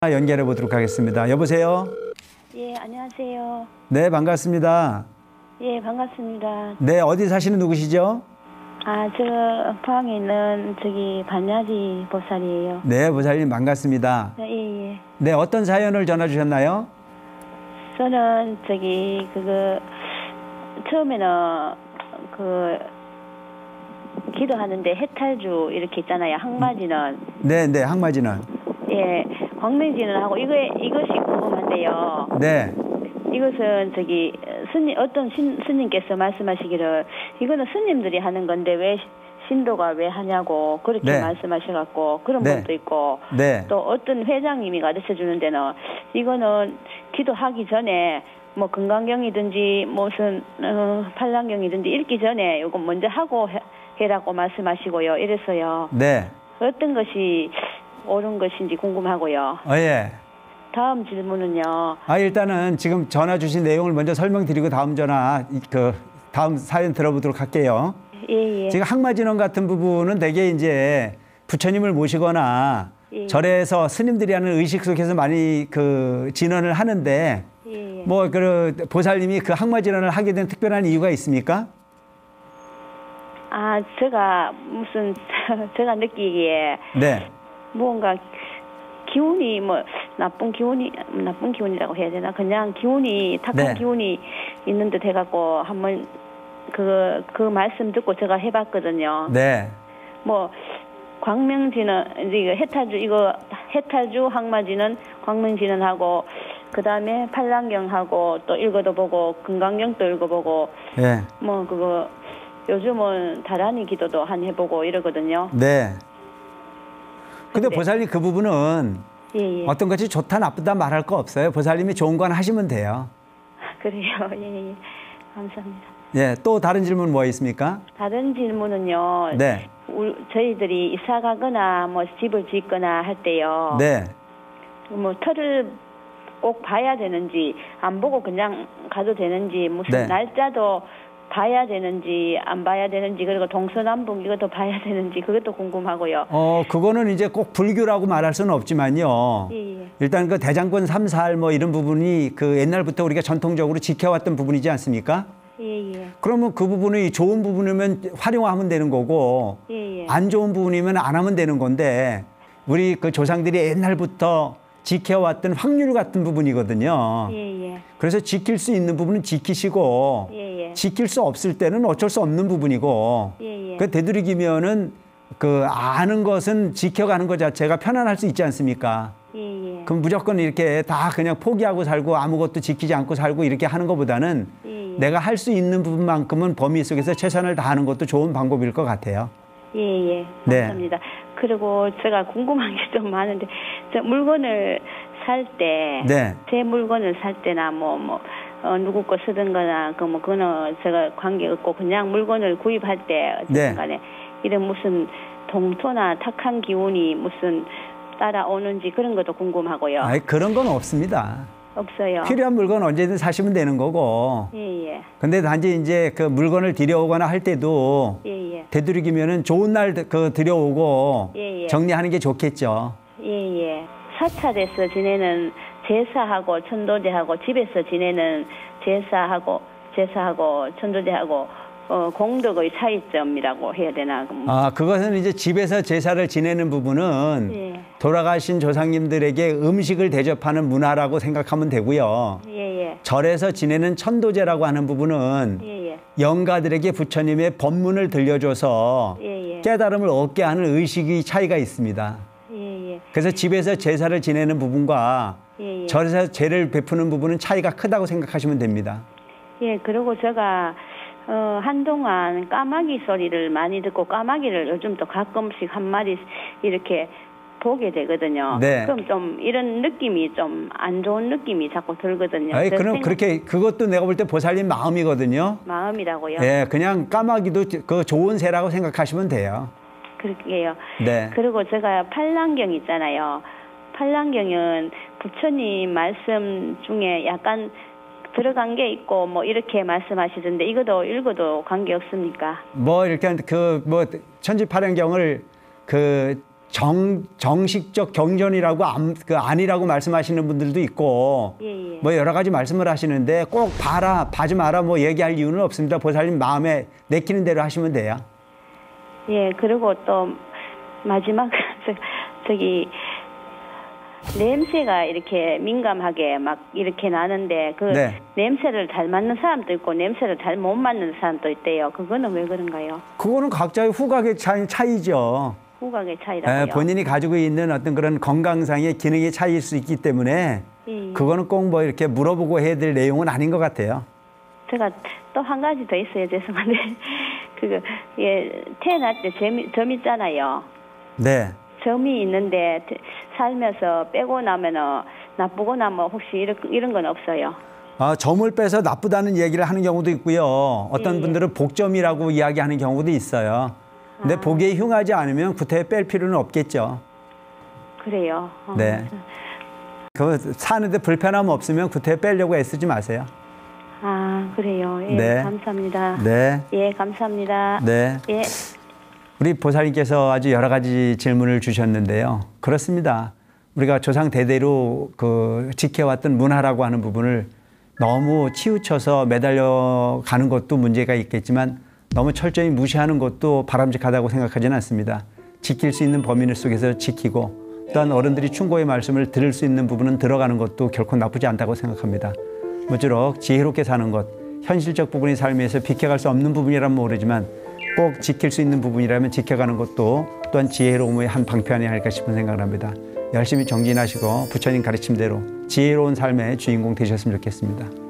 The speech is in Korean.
연결해 보도록 하겠습니다. 여보세요? 예, 안녕하세요. 네, 반갑습니다. 예, 반갑습니다. 네, 어디 사시는 누구시죠? 아, 저 포항에 있는 반야지 보살이에요. 네, 보살님 반갑습니다. 예, 예. 네, 어떤 사연을 전화 주셨나요? 저는 처음에는 기도하는데 해탈주 이렇게 있잖아요. 항마지는. 네, 네, 항마지는. 예, 광명지는 하고 이것이 궁금한데요. 네. 이것은 어떤 스님께서 말씀하시기를 이거는 스님들이 하는 건데 왜 신도가 왜 하냐고 그렇게 네. 말씀하셔갖고 그런 네. 분도 있고 네. 또 어떤 회장님이 가르쳐 주는 데는 이거는 기도하기 전에 뭐 건강경이든지 무슨 팔랑경이든지 읽기 전에 이거 먼저 하고 해라고 말씀하시고요. 이래서요. 네. 어떤 것이 옳은 것인지 궁금하고요. 예. 다음 질문은요. 일단은 지금 전화 주신 내용을 먼저 설명드리고 다음 사연 들어보도록 할게요. 예, 예. 지금 항마진원 같은 부분은 대개 이제 부처님을 모시거나 예. 절에서 스님들이 하는 의식 속에서 많이 진언을 하는데 예, 예. 보살님이 항마진언을 하게 된 특별한 이유가 있습니까? 제가 느끼기에 네. 무언가 기운이 나쁜 기운이라고 해야 되나? 그냥 기운이 탁한 네. 기운이 있는 듯 해갖고 한번 그 말씀 듣고 제가 해봤거든요. 네. 광명지는 이제 해탈주 항마지는 광명지는 하고 그 다음에 팔랑경하고 또 읽어도 보고 건강경도 읽어보고 네. 요즘은 다라니 기도도 해보고 이러거든요. 네. 근데 보살님 그 부분은 예, 예. 어떤 것이 좋다 나쁘다 말할 거 없어요. 보살님이 좋은 건 하시면 돼요. 그래요. 예, 예. 감사합니다. 예, 또 다른 질문 뭐 있습니까? 다른 질문은요. 네. 저희들이 이사 가거나 집을 짓거나 할 때요. 네. 터를 꼭 봐야 되는지 안 보고 그냥 가도 되는지 무슨 네. 날짜도 봐야 되는지 안 봐야 되는지 그리고 동서남북 이것도 봐야 되는지 그것도 궁금하고요. 그거는 이제 꼭 불교라고 말할 수는 없지만요. 예, 예. 일단 대장권 삼살 이런 부분이 옛날부터 우리가 전통적으로 지켜왔던 부분이지 않습니까? 예, 예. 그러면 그 부분이 좋은 부분이면 활용하면 되는 거고 예, 예. 안 좋은 부분이면 안 하면 되는 건데 우리 조상들이 옛날부터 지켜왔던 확률 같은 부분이거든요. 예, 예. 그래서 지킬 수 있는 부분은 지키시고 예, 예. 지킬 수 없을 때는 어쩔 수 없는 부분이고 예, 예. 되도록이면은 아는 것은 지켜가는 것 자체가 편안할 수 있지 않습니까? 예, 예. 그럼 무조건 이렇게 다 그냥 포기하고 살고 아무것도 지키지 않고 살고 이렇게 하는 것보다는 예, 예. 내가 할 수 있는 부분만큼은 범위 속에서 최선을 다하는 것도 좋은 방법일 것 같아요. 예, 예. 네. 감사합니다. 그리고 제가 궁금한 게 좀 많은데, 물건을 살 때, 네. 제 물건을 살 때나 누구 거 쓰든 거나, 그거는 제가 관계없고, 그냥 물건을 구입할 때, 어쨌든 간에, 이런 무슨 동토나 탁한 기운이 무슨 따라오는지 그런 것도 궁금하고요. 그런 건 없습니다. 없어요. 필요한 물건 언제든 사시면 되는 거고. 예, 예. 근데 단지 이제 물건을 들여오거나 할 때도 예, 예. 되도록이면은 좋은 날 들여오고 예, 예. 정리하는 게 좋겠죠. 예, 예. 사찰에서 지내는 제사하고 천도제하고 집에서 지내는 제사하고 천도제하고 공덕의 차이점이라고 해야 되나? 그것은 이제 집에서 제사를 지내는 부분은 예. 돌아가신 조상님들에게 음식을 대접하는 문화라고 생각하면 되고요. 예, 예. 절에서 지내는 천도제라고 하는 부분은 예, 예. 영가들에게 부처님의 법문을 들려줘서 예, 예. 깨달음을 얻게 하는 의식의 차이가 있습니다. 예, 예. 그래서 집에서 제사를 지내는 부분과 예, 예. 절에서 제를 베푸는 부분은 차이가 크다고 생각하시면 됩니다. 예, 그리고 제가 한동안 까마귀 소리를 많이 듣고 까마귀를 요즘 또 가끔씩 한 마리 이렇게 보게 되거든요. 네. 그럼 좀 이런 느낌이 좀 안 좋은 느낌이 자꾸 들거든요. 그럼 그것도 내가 볼 때 보살님 마음이거든요. 마음이라고요? 예, 그냥 까마귀도 좋은 새라고 생각하시면 돼요. 그렇게요. 네. 그리고 제가 팔랑경 있잖아요. 팔랑경은 부처님 말씀 중에 약간 들어간 게 있고 이렇게 말씀하시던데 이것도 읽어도 관계 없습니까? 이렇게 천지팔연경을 정식적 경전이라고 아니라고 말씀하시는 분들도 있고 예, 예. 뭐 여러 가지 말씀을 하시는데 꼭 봐지 마라 뭐 얘기할 이유는 없습니다. 보살님 마음에 내키는 대로 하시면 돼요. 예, 그리고 또 마지막 저기 냄새가 이렇게 민감하게 막 이렇게 나는데 그 네. 냄새를 잘 맡는 사람도 있고 냄새를 잘 못 맡는 사람도 있대요. 그거는 왜 그런가요? 그거는 각자의 후각의 차이죠. 후각의 차이라고요. 본인이 가지고 있는 어떤 그런 건강상의 기능의 차이일 수 있기 때문에 예. 그거는 꼭 뭐 이렇게 물어보고 해야 될 내용은 아닌 것 같아요. 제가 또 한 가지 더 있어요. 죄송한데 그거 예 태어날 때 점 있잖아요. 네. 점이 있는데 살면서 빼고 나면은 나쁘거나 뭐 혹시 이런 건 없어요. 점을 빼서 나쁘다는 얘기를 하는 경우도 있고요. 어떤 예. 분들은 복점이라고 이야기하는 경우도 있어요. 근데 보기에 흉하지 않으면 구태에 뺄 필요는 없겠죠. 그래요. 네. 그 사는데 불편함 없으면 구태에 빼려고 애쓰지 마세요. 아, 그래요. 예, 네. 감사합니다. 네. 예, 감사합니다. 네. 예. 우리 보살님께서 아주 여러 가지 질문을 주셨는데요. 그렇습니다. 우리가 조상 대대로 지켜왔던 문화라고 하는 부분을 너무 치우쳐서 매달려 가는 것도 문제가 있겠지만 너무 철저히 무시하는 것도 바람직하다고 생각하지는 않습니다. 지킬 수 있는 범위 속에서 지키고 또한 어른들이 충고의 말씀을 들을 수 있는 부분은 들어가는 것도 결코 나쁘지 않다고 생각합니다. 모쪼록 지혜롭게 사는 것, 현실적 부분이 삶에서 비켜갈 수 없는 부분이라면 모르지만 꼭 지킬 수 있는 부분이라면 지켜가는 것도 또한 지혜로움의 한 방편이 아닐까 싶은 생각을 합니다. 열심히 정진하시고 부처님 가르침대로 지혜로운 삶의 주인공 되셨으면 좋겠습니다.